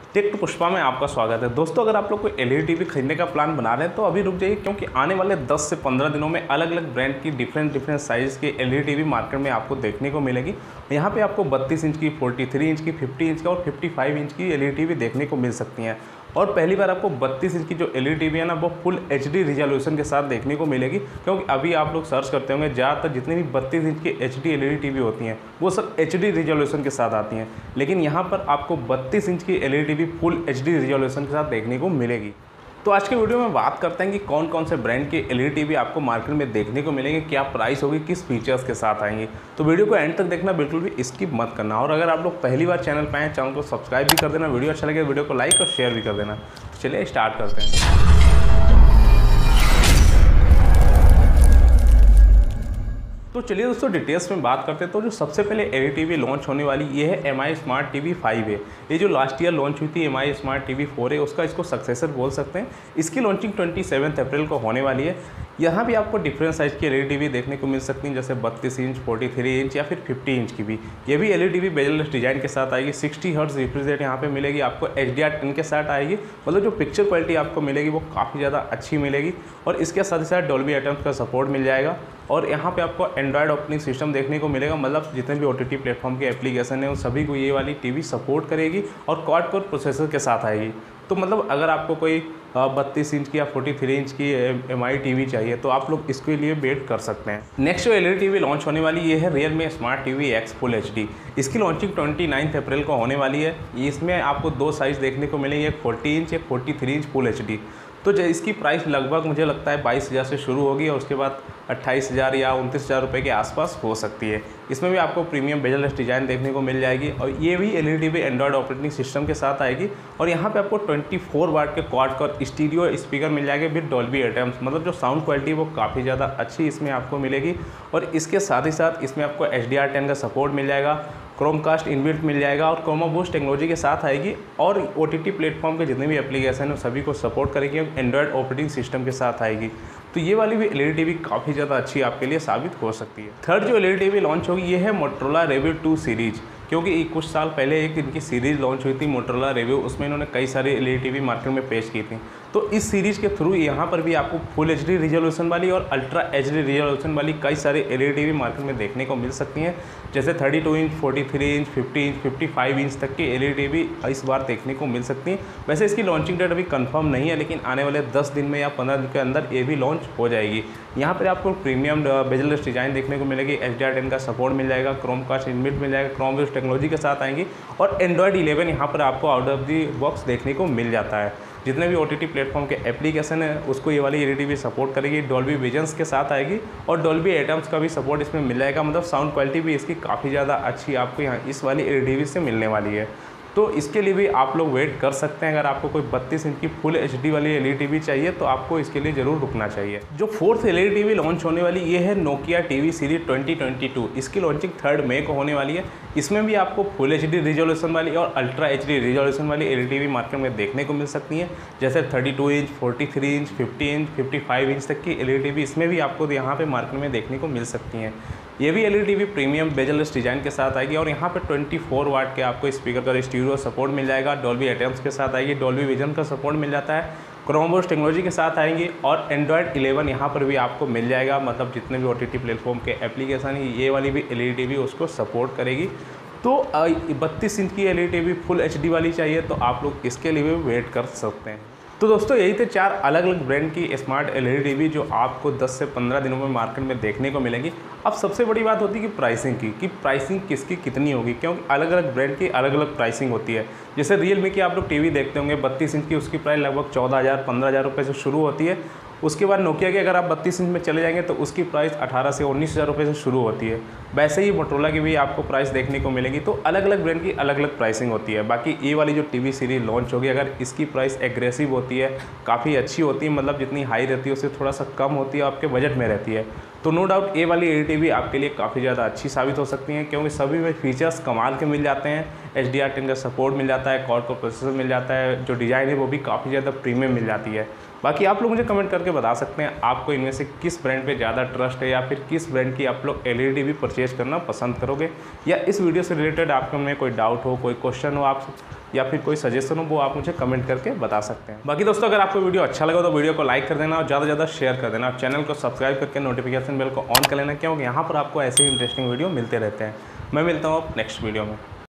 Take to Pushpa में आपका स्वागत है। दोस्तों, अगर आप लोग कोई एलईडी टीवी खरीदने का प्लान बना रहे हैं तो अभी रुक जाइए, क्योंकि आने वाले 10 से 15 दिनों में अलग अलग ब्रांड की डिफरेंट साइज़ की एलईडी टीवी मार्केट में आपको देखने को मिलेगी। यहाँ पे आपको 32 इंच की, 43 इंच की, 50 इंच का और 55 इंच की एलईडी टीवी देखने को मिल सकती हैं। और पहली बार आपको 32 इंच की जो एलईडी टीवी है ना, वो फुल एचडी रिजोल्यूशन के साथ देखने को मिलेगी। क्योंकि अभी आप लोग सर्च करते होंगे, ज़्यादातर जितनी भी 32 इंच की एचडी एलईडी टीवी होती हैं वो सब एचडी रिजोल्यूशन के साथ आती हैं, लेकिन यहाँ पर आपको 32 इंच की LED TV full HD resolution के साथ देखने को मिलेगी। तो आज के वीडियो में बात करते हैं कि कौन कौन से ब्रांड की एलईडी टीवी आपको मार्केट में देखने को मिलेंगे, क्या प्राइस होगी, किस फीचर्स के साथ आएंगे। तो वीडियो को एंड तक देखना, बिल्कुल भी स्किप मत करना। और अगर आप लोग पहली बार चैनल पे आए, चैनल को सब्सक्राइब भी कर देना, वीडियो अच्छा लगे वीडियो को लाइक और शेयर भी कर देना। तो चलिए स्टार्ट करते हैं। तो चलिए दोस्तों डिटेल्स में बात करते हैं। तो जो सबसे पहले एलईडी टीवी लॉन्च होने वाली ये है एमआई स्मार्ट टीवी 5 है। ये जो लास्ट ईयर लॉन्च हुई थी एमआई स्मार्ट टीवी 4 है, उसका इसको सक्सेसर बोल सकते हैं। इसकी लॉन्चिंग 27 अप्रैल को होने वाली है। यहाँ भी आपको डिफरेंट साइज़ की एलईडी टीवी देखने को मिल सकती हैं, जैसे 32 इंच, 43 इंच या फिर 50 इंच की भी। ये भी एलईडी टीवी बेजलेस डिजाइन के साथ आएगी। 60 हर्ट्ज रिफ्रेश रेट यहाँ पे मिलेगी आपको, HDR10 के साथ आएगी। मतलब जो पिक्चर क्वालिटी आपको मिलेगी वो काफ़ी ज़्यादा अच्छी मिलेगी। और इसके साथ ही साथ डॉल्बी एटम्स का सपोर्ट मिल जाएगा। और यहाँ पे आपको एंड्रॉयड ऑपरेटिंग सिस्टम देखने को मिलेगा। मतलब जितने भी OTT प्लेटफॉर्म के एप्लीकेशन है उन सभी को ये वाली टीवी सपोर्ट करेगी और क्वाड कोर प्रोसेसर के साथ आएगी। तो मतलब अगर आपको कोई 32 इंच की या 43 इंच की एमआई टीवी चाहिए तो आप लोग इसके लिए वेट कर सकते हैं। नेक्स्ट जो एलईडी टीवी लॉन्च होने वाली ये है Realme smart TV X full HD. इसकी लॉन्चिंग 29 अप्रैल को होने वाली है। इसमें आपको दो साइज़ देखने को मिलेंगे, एक 40 इंच, एक 43 इंच फुल एचडी। तो इसकी प्राइस लगभग मुझे लगता है 22,000 से शुरू होगी और उसके बाद 28,000 या 29,000 रुपये के आसपास हो सकती है। इसमें भी आपको प्रीमियम बेजलेस डिज़ाइन देखने को मिल जाएगी। और ये भी LED TV android operating system के साथ आएगी। और यहाँ पे आपको 24 वाट के क्वाड कोर स्टीरियो स्पीकर मिल जाएंगे विद डॉल्बी एटम्स। मतलब जो साउंड क्वालिटी वो काफ़ी ज़्यादा अच्छी इसमें आपको मिलेगी। और इसके साथ ही साथ इसमें आपको HDR10 का सपोर्ट मिल जाएगा, क्रोमकास्ट इनबिल्ट मिल जाएगा और क्रोमा बूस्ट टेक्नोलॉजी के साथ आएगी। और OTT प्लेटफॉर्म के जितने भी एप्लीकेशन है सभी को सपोर्ट करेगी और एंड्रॉयड ऑपरेटिंग सिस्टम के साथ आएगी। तो ये वाली भी एलईडी टीवी काफ़ी ज़्यादा अच्छी आपके लिए साबित हो सकती है। थर्ड जो एलईडी टीवी लॉन्च होगी ये है मोटोरोला रेव्यू 2 सीरीज। क्योंकि कुछ साल पहले एक इनकी सीरीज़ लॉन्च हुई थी मोटोरोला रेव्यू, उसमें इन्होंने कई सारी एलईडी टीवी मार्केट में पेश की थी। तो इस सीरीज़ के थ्रू यहाँ पर भी आपको फुल एचडी रिजोल्यूशन वाली और अल्ट्रा एचडी रिजोल्यूशन वाली कई सारी एलईडी टीवी मार्केट में देखने को मिल सकती हैं। जैसे 32 इंच, 43 इंच, 50 इंच, 55 इंच तक की एलईडी टीवी इस बार देखने को मिल सकती हैं। वैसे इसकी लॉन्चिंग डेट अभी कंफर्म नहीं है, लेकिन आने वाले 10 दिन में या 15 दिन के अंदर ये भी लॉन्च हो जाएगी। यहाँ पर आपको प्रीमियम बेजलेस डिजाइन देखने को मिलेगी, HDR10 का सपोर्ट मिल जाएगा, क्रोमकास्ट इनबिल्ट मिल जाएगा, क्रोम बूस्ट टेक्नोलॉजी के साथ आएंगी। और एंड्रॉयड 11 यहाँ पर आपको आउट ऑफ दी बॉक्स देखने को मिल जाता है। जितने भी OTT प्लेटफॉर्म के एप्लीकेशन है उसको ये वाली एलईडी टीवी सपोर्ट करेगी, डॉल्बी विजन्स के साथ आएगी और डॉल्बी एटम्स का भी सपोर्ट इसमें मिल जाएगा। मतलब साउंड क्वालिटी भी इसकी काफ़ी ज़्यादा अच्छी आपको यहाँ इस वाली एलईडी टीवी से मिलने वाली है। तो इसके लिए भी आप लोग वेट कर सकते हैं। अगर आपको कोई 32 इंच की फुल एचडी वाली एलईडी टीवी चाहिए तो आपको इसके लिए ज़रूर रुकना चाहिए। जो फोर्थ एलईडी टीवी लॉन्च होने वाली ये है नोकिया टीवी सीरीज 2022। इसकी लॉन्चिंग 3 मई को होने वाली है। इसमें भी आपको फुल एचडी रिजोल्यूशन वाली और अल्ट्रा एचडी रिजोल्यूशन वाली एलईडी टीवी मार्केट में देखने को मिल सकती हैं। जैसे 32 इंच, 43 इंच, 50 इंच, 55 इंच तक की एलईडी टीवी इसमें भी आपको यहाँ पे मार्केट में देखने को मिल सकती हैं। ये भी LED TV premium bezelless design के साथ आएगी। और यहाँ पे 24 वाट के आपको स्पीकर का स्टीरियो सपोर्ट मिल जाएगा, डॉल्बी एटम्स के साथ आएगी, डॉल्बी विजन का सपोर्ट मिल जाता है, क्रोम बूस्ट टेक्नोलॉजी के साथ आएंगी और एंड्रॉयड 11 यहाँ पर भी आपको मिल जाएगा। मतलब जितने भी OTT प्लेटफॉर्म के एप्लीकेशन है ये वाली भी एलईडी टीवी उसको सपोर्ट करेगी। तो 32 इंच की एलईडी टीवी फुल एचडी वाली चाहिए तो आप लोग इसके लिए भी वेट कर सकते हैं। तो दोस्तों यही थे 4 अलग अलग ब्रांड की स्मार्ट एलईडी टीवी जो आपको 10 से 15 दिनों में मार्केट में देखने को मिलेंगी। अब सबसे बड़ी बात होती है कि प्राइसिंग की, कि प्राइसिंग किसकी कितनी होगी, क्योंकि अलग अलग ब्रांड की अलग अलग प्राइसिंग होती है। जैसे रियलमी की आप लोग टीवी देखते होंगे 32 इंच की, उसकी प्राइस लगभग 14,000 15,000 रुपये से शुरू होती है। उसके बाद नोकिया की अगर आप 32 इंच में चले जाएंगे तो उसकी प्राइस 18 से 19,000 रुपये से शुरू होती है। वैसे ही मोटोरोला की भी आपको प्राइस देखने को मिलेगी। तो अलग अलग ब्रांड की अलग अलग प्राइसिंग होती है। बाकी ये वाली जो टीवी सीरीज लॉन्च होगी अगर इसकी प्राइस एग्रेसिव होती है, काफ़ी अच्छी होती है, मतलब जितनी हाई रहती है उससे थोड़ा सा कम होती है, आपके बजट में रहती है, तो नो डाउट ये वाली एलईडी टीवी आपके लिए काफ़ी ज़्यादा अच्छी साबित हो सकती हैं। क्योंकि सभी में फीचर्स कमाल के मिल जाते हैं, HDR10 का सपोर्ट मिल जाता है, क्वाड कोर प्रोसेसर मिल जाता है, जो डिज़ाइन है वो भी काफ़ी ज़्यादा प्रीमियम मिल जाती है। बाकी आप लोग मुझे कमेंट करके बता सकते हैं आपको इनमें से किस ब्रांड पे ज़्यादा ट्रस्ट है, या फिर किस ब्रांड की आप लोग LED टीवी परचेज करना पसंद करोगे, या इस वीडियो से रिलेटेड आपके में कोई डाउट हो, कोई क्वेश्चन हो आप, या फिर कोई सजेशन हो, वो आप मुझे कमेंट करके बता सकते हैं। बाकी दोस्तों अगर आपको वीडियो अच्छा लगा तो वीडियो को लाइक कर देना और ज़्यादा से ज़्यादा शेयर कर देना और चैनल को सब्सक्राइब करके नोटिफिकेशन बेल को ऑन कर लेना, क्योंकि यहाँ पर आपको ऐसे ही इंटरेस्टिंग वीडियो मिलते रहते हैं। मैं मिलता हूँ नेक्स्ट वीडियो में।